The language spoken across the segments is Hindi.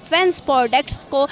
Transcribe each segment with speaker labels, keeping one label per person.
Speaker 1: डिफेंस प्रोडक्ट्स को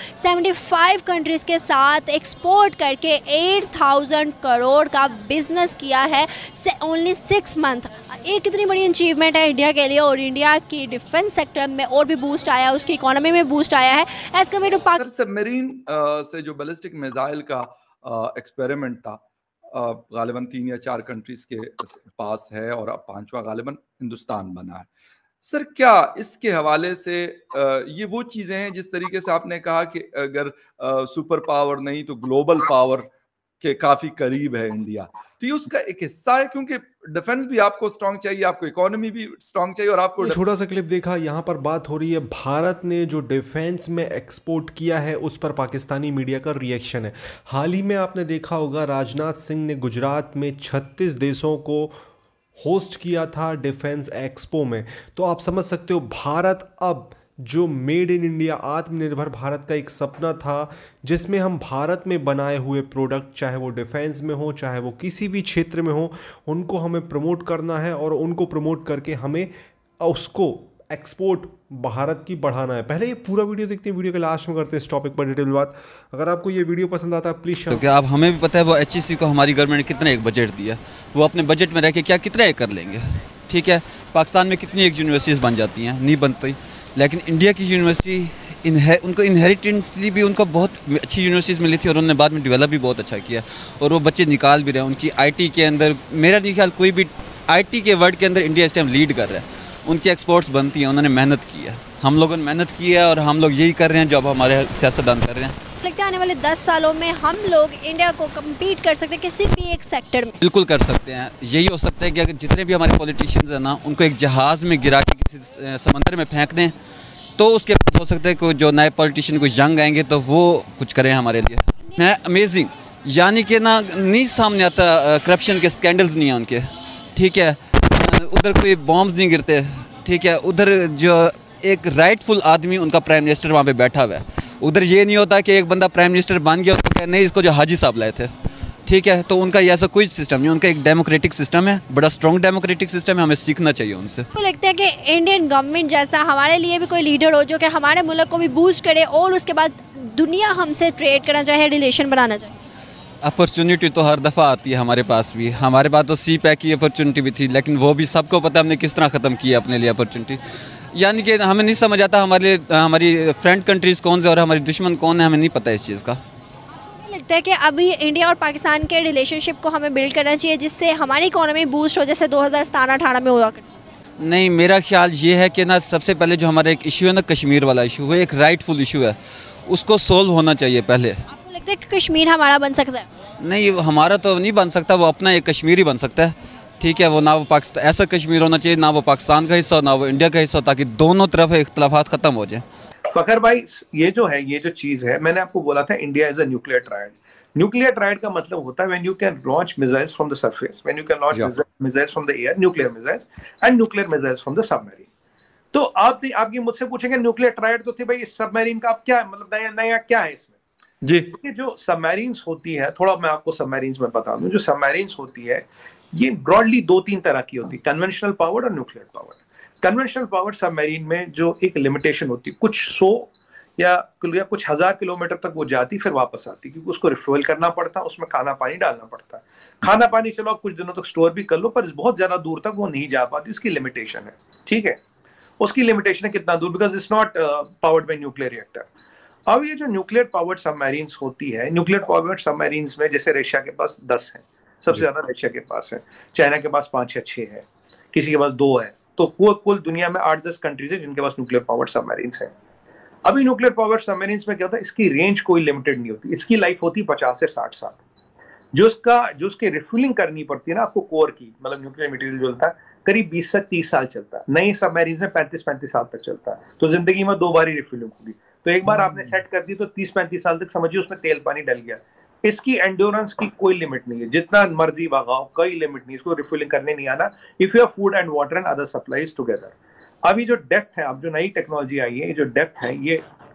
Speaker 1: 75 कंट्रीज़ के साथ एक्सपोर्ट करके 8,000 करोड़ का बिजनेस किया है ओनली 6 मंथ। ये कितनी बड़ी अचीवमेंट है इंडिया के लिए, और इंडिया की डिफेंस सेक्टर में और भी बूस्ट आया है, उसकी इकोनॉमी में बूस्ट आया है as compared to Pakistan.
Speaker 2: Submarine से जो बैलिस्टिक मिसाइल का एक्सपेरिमेंट था, गालिबन 3 या 4 कंट्रीज के पास है और अब 5वां गालिबन हिंदुस्तान बना है। सर, क्या इसके हवाले से ये वो चीजें हैं जिस तरीके से आपने कहा कि अगर सुपर पावर नहीं तो ग्लोबल पावर के काफी करीब है इंडिया, तो ये उसका एक हिस्सा है? क्योंकि डिफेंस भी आपको स्ट्रांग चाहिए, आपको इकोनॉमी भी स्ट्रांग चाहिए, और आपको
Speaker 3: छोटा सा क्लिप देखा। यहाँ पर बात हो रही है भारत ने जो डिफेंस में एक्सपोर्ट किया है उस पर पाकिस्तानी मीडिया का रिएक्शन है। हाल ही में आपने देखा होगा राजनाथ सिंह ने गुजरात में 36 देशों को होस्ट किया था डिफेंस एक्सपो में। तो आप समझ सकते हो भारत अब जो मेड इन इंडिया आत्मनिर्भर भारत का एक सपना था, जिसमें हम भारत में बनाए हुए प्रोडक्ट, चाहे वो डिफेंस में हो चाहे वो किसी भी क्षेत्र में हो, उनको हमें प्रमोट करना है और उनको प्रमोट करके हमें उसको एक्सपोर्ट भारत की बढ़ाना है। पहले ये पूरा वीडियो देखते हैं, वीडियो के लास्ट में करते हैं इस टॉपिक पर डिटेल बात। अगर आपको ये वीडियो पसंद आता है प्लीज़
Speaker 4: क्योंकि अब हमें भी पता है वो HEC को हमारी गवर्नमेंट ने कितना एक बजट दिया, वो अपने बजट में रह के क्या कितना एक कर लेंगे। ठीक है, पाकिस्तान में कितनी एक यूनिवर्सिटीज़ बन जाती हैं, नहीं बनती, लेकिन इंडिया की यूनिवर्सिटी उनको इनहेरिटेंसली भी उनको बहुत अच्छी यूनिवर्सिटीज़ मिली थी और उन्होंने बाद में डेवलप भी बहुत अच्छा किया और वो बच्चे निकाल भी रहे हैं। उनकी IT के अंदर मेरा नहीं ख्याल कोई भी IT के वर्ड के अंदर इंडिया इस टाइम लीड कर रहा है। उनकी एक्सपोर्ट्स बनती हैं, उन्होंने मेहनत की है, हम लोगों ने मेहनत की है और हम लोग यही कर रहे हैं जो अब हमारे सियासतदान कर रहे हैं।
Speaker 1: लगता है आने वाले 10 सालों में हम लोग इंडिया को कम्पीट कर सकते हैं किसी भी एक सेक्टर में?
Speaker 4: बिल्कुल कर सकते हैं। यही हो सकता है कि अगर जितने भी हमारे पॉलिटिशियंस हैं ना, उनको एक जहाज़ में गिरा के किसी समंदर में फेंक दें, तो उसके बाद हो सकता है कि जो नए पॉलिटिशियन को यंग आएंगे तो वो कुछ करें हमारे लिए। है अमेजिंग, यानी कि ना नहीं सामने आता, करप्शन के स्कैंडल्स नहीं हैं उनके। ठीक है, उधर कोई बॉम्ब्स नहीं गिरते। ठीक है, उधर जो एक राइटफुल आदमी उनका प्राइम मिनिस्टर वहाँ पे बैठा हुआ है। उधर ये नहीं होता कि एक बंदा प्राइम मिनिस्टर बन गया तो नहीं, इसको जो हाजी साहब लाए थे। ठीक है, तो उनका ऐसा कोई सिस्टम नहीं, उनका एक डेमोक्रेटिक सिस्टम है, बड़ा स्ट्रॉन्ग डेमोक्रेटिक सिस्टम है, हमें सीखना चाहिए उनसे।
Speaker 1: तो लगता है कि इंडियन गवर्नमेंट जैसा हमारे लिए भी कोई लीडर हो जो कि हमारे मुल्क को भी बूस्ट करे और उसके बाद दुनिया हमसे ट्रेड करना चाहे, रिलेशन बनाना चाहे।
Speaker 4: अपॉर्चुनिटी तो हर दफ़ा आती है हमारे पास भी, हमारे पास तो CPEC की अपॉर्चुनिटी भी थी, लेकिन वो भी सबको पता हमने किस तरह ख़त्म किया अपने लिए अपॉर्चुनिटी। यानी कि हमें नहीं समझ आता हमारी फ्रेंड कंट्रीज़ कौन से और हमारी दुश्मन कौन है, हमें नहीं पता इस चीज़ का।
Speaker 1: लगता है कि अभी इंडिया और पाकिस्तान के रिलेशनशिप को हमें बिल्ड करना चाहिए जिससे हमारी इकोनॉमी बूस्ट हो, जैसे 2017-18 में हुआ।
Speaker 4: नहीं, मेरा ख्याल ये है कि ना सबसे पहले जो हमारा एक इशू है ना, कश्मीर वाला इशू, वो एक राइटफुल इशू है, उसको सोल्व होना चाहिए पहले।
Speaker 1: आपको लगता है कि कश्मीर हमारा बन सकता है?
Speaker 4: नहीं, हमारा तो नहीं बन सकता, वो अपना एक कश्मीर ही बन सकता है। ठीक है, वो ना वो पाकिस्तान ऐसा कश्मीर होना चाहिए, ना वो पाकिस्तान का हिस्सा हो ना वो इंडिया का हिस्सा हो, ताकि दोनों तरफ इख्तलाफात खत्म हो जाए।
Speaker 5: फखर भाई, ये जो चीज है, मैंने आपको बोला था India is a nuclear triad. Nuclear triad का मतलब होता है when you can launch missiles from the surface, when you can launch missiles from the air, nuclear missiles and nuclear missiles from the submarine. तो आप ये मुझसे पूछेंगे न्यूक्लियर ट्रायड तो थे भाई, इस सबमरीन का आप क्या मतलब नया क्या है इसमें जी? ये जो सबमरीन्स होती है, थोड़ा मैं आपको सबमरीन्स में बता दूं, जो सबमरीन्स होती है ये ब्रॉडली 2-3 तरह की होती है, कन्वेंशनल पावर्ड और nuclear powered. Conventional powered submarine में जो एक लिमिटेशन होती है, कुछ 100 या कुछ 1000 किलोमीटर तक वो जाती फिर वापस आती, क्योंकि उसको रिफ्यूल करना पड़ता, उसमें खाना पानी डालना पड़ता है। खाना पानी चलो कुछ दिनों तक स्टोर भी कर लो, पर बहुत ज्यादा दूर तक वो नहीं जा पाती, उसकी लिमिटेशन है। ठीक है, उसकी लिमिटेशन है कितना दूर, because it's not powered by nuclear reactor. अब ये जो न्यूक्लियर पावर्ड सबमरीन्स होती है, न्यूक्लियर पावर्ड सबमरीन्स में जैसे रशिया के पास 10 है, सबसे ज्यादा रशिया के पास है, चाइना के पास 5 या 6 है, किसी के पास 2 है, तो कुल दुनिया में 8-10 कंट्रीज है जिनके पास न्यूक्लियर पावर्ड सबमरीन्स है। अभी न्यूक्लियर पावर्ड सबमरीन्स में क्या होता है, इसकी रेंज कोई लिमिटेड नहीं होती, इसकी लाइफ होती 50 से 60 साल। जो उसके रिफ्यूलिंग करनी पड़ती है ना आपको, कोर की मतलब न्यूक्लियर मटेरियल जो होता है, करीब 20 से 30 साल चलता है। नई सबमरीन्स में 35-35 साल तक चलता है, तो जिंदगी में 2 बार ही रिफ्यूलिंग होगी। तो एक बार आपने सेट कर दी तो 30-35 साल तक समझिए उसमें तेल पानी डल गया। इसकी एंड्योरेंस की कोई लिमिट नहीं है, जितना मर्जी भगाओ कोई लिमिट नहीं, इसको रिफ्यूलिंग करने नहीं आना, if you have food and water and other supplies together. अभी जो डेप्थ है, अब जो नई टेक्नोलॉजी आई है, जो डेप्थ है ये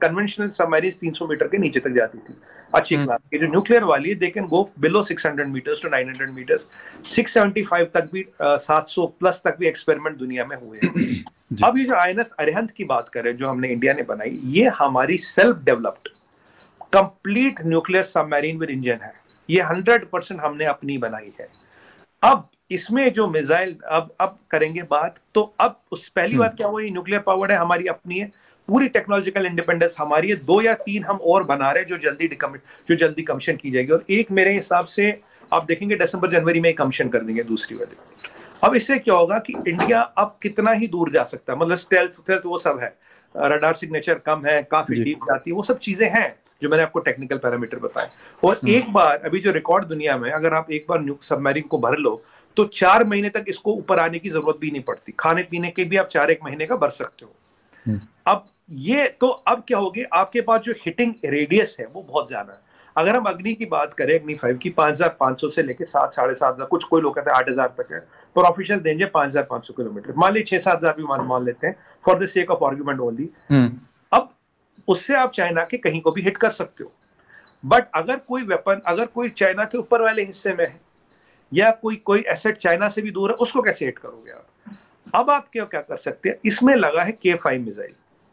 Speaker 5: कन्वेंशनल सबमरीन 300 मीटर के नीचे तक जाती थी अच्छी क्लास की। जो न्यूक्लियर वाली है they can go below 600 metres to 900 metres, 675 तक भी 700 प्लस तक भी एक्सपेरिमेंट दुनिया में हुए हैं। अब ये जो INS अरिहंत की बात करें जो हमने इंडिया ने बनाई, ये हमारी self developed complete nuclear submarine with engine है। ये 100% हमने अपनी बनाई है। अब इसमें जो मिसाइल अब करेंगे बात, तो अब उस पहली बात क्या हुई, न्यूक्लियर पावर्ड है, हमारी अपनी है, पूरी टेक्नोलॉजिकल इंडिपेंडेंस हमारी है। 2 या 3 हम और बना रहे हैं जो जल्दी कमीशन की जाएगी, और एक मेरे हिसाब से आप देखेंगे दिसंबर जनवरी में कमीशन कर देंगे दूसरी वाली। अब इससे क्या होगा कि इंडिया अब कितना ही दूर जा सकता है, मतलब स्टेल्थ वो सब है, रडार सिग्नेचर कम है, काफी डीप जाती है, वो सब चीजें हैं जो मैंने आपको टेक्निकल पैरामीटर बताए। और एक बार अभी जो रिकॉर्ड दुनिया में, अगर आप एक बार सबमरीन को भर लो तो 4 महीने तक इसको ऊपर आने की जरूरत भी नहीं पड़ती, खाने पीने के भी आप 4-1 महीने का भर सकते हो। अब ये तो अब क्या होगी, आपके पास जो हिटिंग रेडियस है वो बहुत ज्यादा है। अगर हम अग्नि की बात करें, अग्नि 5 की 5500 से लेकर 7-7.5 कुछ कोई लोग कहते हैं 8000 तक है, पर ऑफिशियल रेंज है 5500 किलोमीटर। मान लीजिए 6-7 भी मान लेते हैं for the sake of argument only. अब उससे आप चाइना के कहीं को भी हिट कर सकते हो, बट अगर कोई वेपन अगर कोई चाइना के ऊपर वाले हिस्से में है या कोई एसेट चाइना से भी दूर है, उसको कैसे हिट करोगे आप? अब आप क्या कर सकते हैं, इसमें लगा है K5 missile,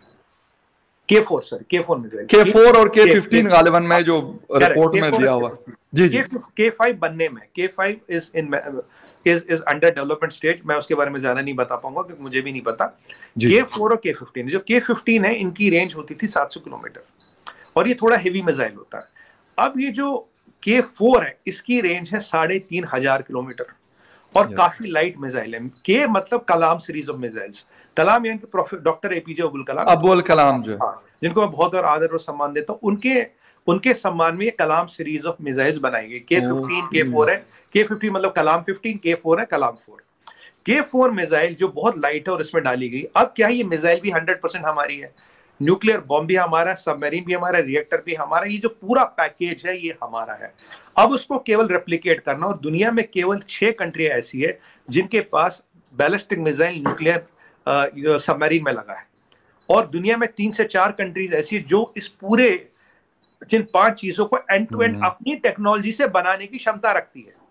Speaker 5: K4 missile,
Speaker 2: K4 और K15 गालिबन में जो रिपोर्ट में दिया हुआ जी।
Speaker 5: K5 बनने में, K5 is under development stage. मैं उसके बारे में ज्यादा नहीं बता पाऊंगा क्योंकि मुझे भी नहीं पता। K4 और K15, जो K15 है इनकी रेंज होती थी 700 किलोमीटर और ये थोड़ा हेवी मिसाइल होता है। अब ये जो K4 है इसकी रेंज है 3500 किलोमीटर और काफी लाइट मिसाइल है। K मतलब Kalam series of missiles. Kalam यानी कि डॉक्टर APJ अब्दुल कलाम जो जिनको मैं बहुत आदर और सम्मान देता हूँ, उनके सम्मान में ये कलाम सीरीज ऑफ मिसाइल्स बनाई गई। K15 K4 है, K15 मतलब कलाम 15, K4 है कलाम 4। K4 मिसाइल जो बहुत लाइट है और इसमें डाली गई। अब क्या है, ये मिसाइल भी 100% हमारी है, न्यूक्लियर बॉम्ब भी हमारा, सबमरीन भी हमारा, रिएक्टर भी हमारा, ये जो पूरा पैकेज है ये हमारा है। अब उसको केवल रेप्लिकेट करना, और दुनिया में केवल 6 कंट्री ऐसी है जिनके पास बैलिस्टिक मिसाइल न्यूक्लियर सबमरीन में लगा है, और दुनिया में 3 से 4 कंट्रीज ऐसी है जो इस पूरे जिन 5 चीजों को एंड टू एंड अपनी टेक्नोलॉजी से बनाने की क्षमता रखती है।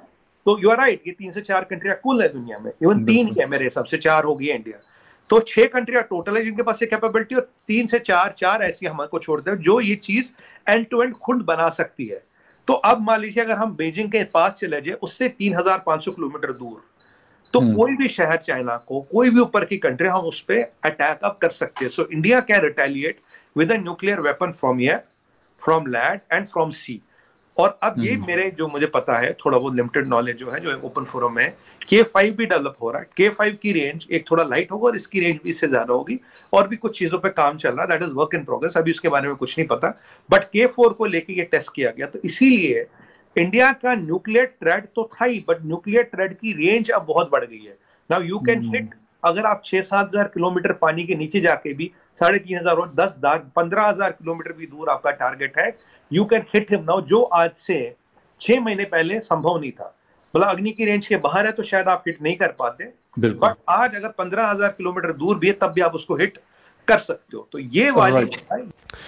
Speaker 5: तो यू आर राइट, ये 3 से 4 कंट्रियां कुल है दुनिया में, इवन 3 ही है मेरे हिसाब से, 4 हो गई है इंडिया, तो 6 कंट्रियां टोटल है जिनके पास ये कैपेबिलिटी, और 3 से 4 ऐसी हमको छोड़ते हैं जो ये चीज एंड टू एंड खुद बना सकती है। तो अब मान लीजिए अगर हम बीजिंग के पास चले जाए, उससे 3500 किलोमीटर दूर, तो कोई भी शहर चाइना को, कोई भी ऊपर की कंट्री, हम उस पर अटैक अप कर सकते हैं। So India can retaliate with a nuclear weapon from air, from land and from sea. और अब ये मेरे जो मुझे पता है, थोड़ा बहुत लिमिटेड नॉलेज जो है, जो ओपन फोरम में K5 भी डेवलप हो रहा है। K5 की रेंज एक थोड़ा लाइट होगा और इसकी रेंज भी इससे ज्यादा होगी, और भी कुछ चीजों पे काम चल रहा है, that is work in progress, अभी उसके बारे में कुछ नहीं पता। बट K4 को लेके ये टेस्ट किया गया, तो इसीलिए इंडिया का न्यूक्लियर थ्रेट तो था ही, बट न्यूक्लियर थ्रेट की रेंज अब बहुत बढ़ गई है। नाउ यू कैन हिट, अगर आप 6-7 हजार किलोमीटर पानी के नीचे जाके भी 3500 और 10-15 हजार किलोमीटर भी दूर आपका टारगेट है, you can hit him now, जो आज से 6 महीने पहले संभव नहीं था। मतलब अग्नि की रेंज के बाहर है तो शायद आप हिट नहीं कर पाते, बट आज अगर 15,000 किलोमीटर दूर भी है तब भी आप उसको हिट कर सकते हो। तो ये वाली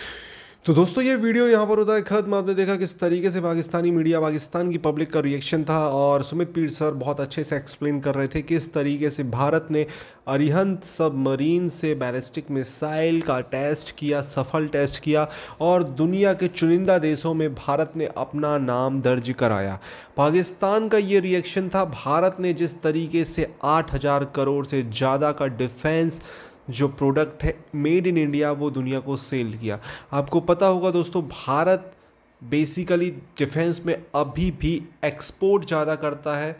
Speaker 3: तो दोस्तों ये वीडियो यहाँ पर होता है खत्म। आपने देखा किस तरीके से पाकिस्तानी मीडिया, पाकिस्तान की पब्लिक का रिएक्शन था, और सुमित पीर सर बहुत अच्छे से एक्सप्लेन कर रहे थे किस तरीके से भारत ने अरिहंत सबमरीन से बैलिस्टिक मिसाइल का टेस्ट किया, सफल टेस्ट किया, और दुनिया के चुनिंदा देशों में भारत ने अपना नाम दर्ज कराया। पाकिस्तान का ये रिएक्शन था। भारत ने जिस तरीके से 8,000 करोड़ से ज़्यादा का डिफेंस जो प्रोडक्ट है मेड इन इंडिया वो दुनिया को सेल किया। आपको पता होगा दोस्तों, भारत बेसिकली डिफेंस में अभी भी एक्सपोर्ट ज़्यादा करता है,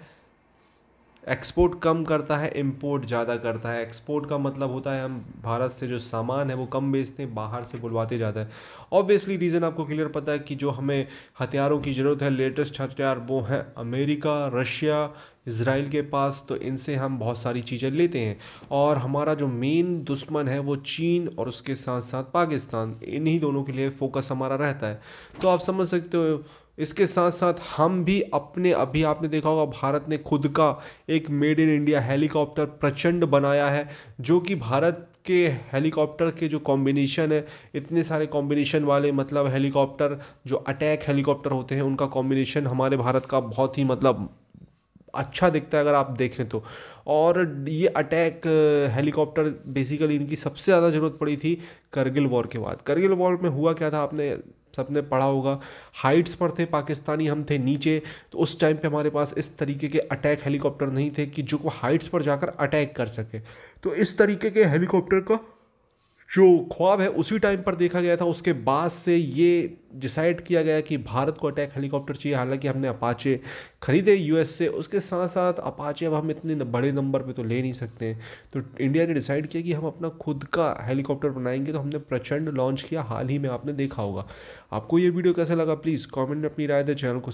Speaker 3: एक्सपोर्ट कम करता है, इंपोर्ट ज़्यादा करता है। एक्सपोर्ट का मतलब होता है हम भारत से जो सामान है वो कम बेचते हैं, बाहर से बुलवाते ज़्यादा है। ऑब्वियसली रीज़न आपको क्लियर पता है कि जो हमें हथियारों की ज़रूरत है, लेटेस्ट हथियार, वो हैं अमेरिका, रशिया, इज़राइल के पास, तो इनसे हम बहुत सारी चीज़ें लेते हैं। और हमारा जो मेन दुश्मन है वो चीन और उसके साथ साथ पाकिस्तान, इन्हीं दोनों के लिए फोकस हमारा रहता है। तो आप समझ सकते हो, इसके साथ साथ हम भी अपने, अभी आपने देखा होगा भारत ने खुद का एक मेड इन इंडिया हेलीकॉप्टर प्रचंड बनाया है, जो कि भारत के हेलीकॉप्टर के जो कॉम्बिनेशन है, इतने सारे कॉम्बिनेशन वाले, मतलब हेलीकॉप्टर जो अटैक हेलीकॉप्टर होते हैं उनका कॉम्बिनेशन हमारे भारत का बहुत ही मतलब अच्छा दिखता है अगर आप देखें तो। और ये अटैक हेलीकॉप्टर बेसिकली इनकी सबसे ज़्यादा ज़रूरत पड़ी थी करगिल वॉर के बाद। करगिल वॉर में हुआ क्या था, आपने सबने पढ़ा होगा, हाइट्स पर थे पाकिस्तानी, हम थे नीचे, तो उस टाइम पे हमारे पास इस तरीके के अटैक हेलीकॉप्टर नहीं थे कि जो हाइट्स पर जाकर अटैक कर सके। तो इस तरीके के हेलीकॉप्टर का जो ख्वाब है उसी टाइम पर देखा गया था। उसके बाद से ये डिसाइड किया गया कि भारत को अटैक हेलीकॉप्टर चाहिए। हालांकि हमने अपाचे खरीदे यूएस से, उसके साथ साथ अपाचे अब हम इतने बड़े नंबर पे तो ले नहीं सकते हैं, तो इंडिया ने डिसाइड किया कि हम अपना खुद का हेलीकॉप्टर बनाएंगे। तो हमने प्रचंड लॉन्च किया, हाल ही में आपने देखा होगा। आपको ये वीडियो कैसा लगा प्लीज़ कमेंट में अपनी राय दें, चैनल को